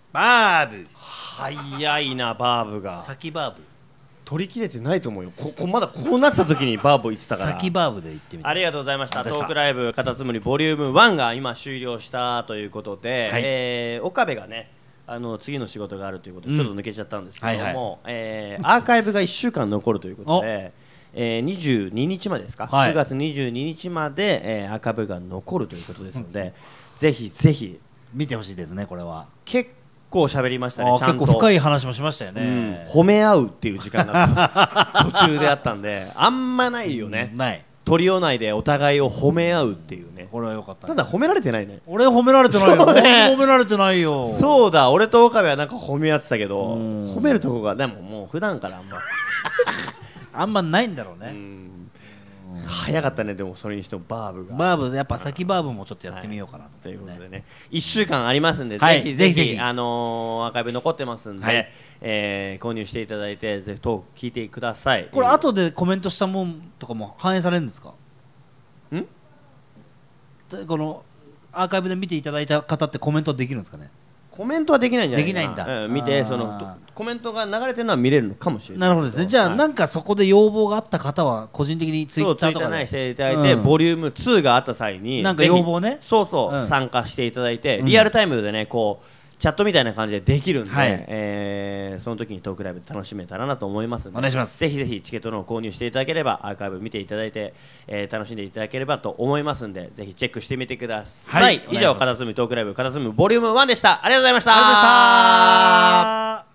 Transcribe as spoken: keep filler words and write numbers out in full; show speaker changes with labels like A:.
A: バーブ
B: 早いなバーブが
A: 先バーブ
B: 取り切れてないと思うよ。ここまだこうなってた時にバーブ言ってたから。
A: 先バーブで言ってみて。
B: ありがとうございました。トークライブカタツムリボリュームワンが今終了したということで、はい、えー、岡部がねあの次の仕事があるということでちょっと抜けちゃったんですけども、うんはいはい、えー、アーカイブがいっしゅうかん残るということでえー、にじゅうににちまでですか、はい、くがつにじゅうににちまで、えー、アーカイブが残るということですので、うん、ぜひぜひ
A: 見てほしいですね。これは
B: 結構喋りましたね。ちゃんと
A: 結構深い話もしましたよね、
B: うん、褒め合うっていう時間が途中であったんであんまないよね、
A: うん、ない
B: トリオ内でお互いを褒め合うっていうね。
A: これは良かった、
B: ただ褒められてないね。
A: 俺褒められてないよ、ね、褒められてないよ。
B: そうだ、俺と岡部はなんか褒め合ってたけど褒めるとこがでももう普段からあんま
A: あんまないんだろうね。
B: 早かったね。でもそれにしてもバーブが
A: バーブやっぱ先バーブもちょっとやってみようかなと、
B: はい、ということでねいっしゅうかんありますんで、
A: はい、
B: ぜひぜひぜひあのー、アーカイブ残ってますんで、はい、えー、購入していただいてぜひトーク聞いてください。
A: これ後でコメントしたもんとかも反映されるんですか？
B: ん
A: このアーカイブで見ていただいた方ってコメントできるんですかね？
B: コメントはできないんじゃないかな。
A: できないんだ、
B: うん、見てそのコメントが流れてるのは見れるのかもしれない。
A: なるほどですね。じゃあ、はい、なんかそこで要望があった方は個人的にツイッターとかで
B: していただいて、うん、ボリュームツーがあった際に
A: なんか要望ね
B: そうそう、うん、参加していただいて、うん、リアルタイムでねこうチャットみたいな感じでできるんで、はい、えー、その時にトークライブで楽しめたらなと思いますので、
A: お願いします。
B: ぜひぜひチケットの購入していただければアーカイブ見ていただいて、えー、楽しんでいただければと思いますんで、ぜひチェックしてみてください。はい、以上カタツムリトークライブカタツムリボリュームワンでした。ありがとうございました。
A: ありがとうございました。